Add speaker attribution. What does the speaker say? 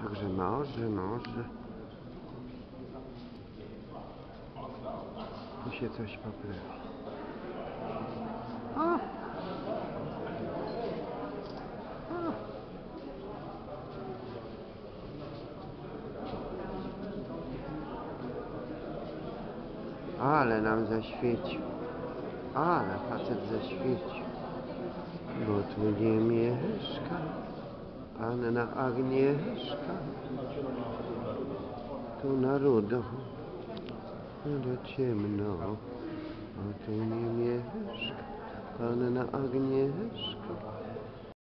Speaker 1: Także może tu się coś poprawi. O! Ale nam zaświecił. Ale facet zaświecił. Bo tu nie mieszka panna Agnieszka. Tu na rudo, do ciemno. Bo tu nie mieszka panna Agnieszka.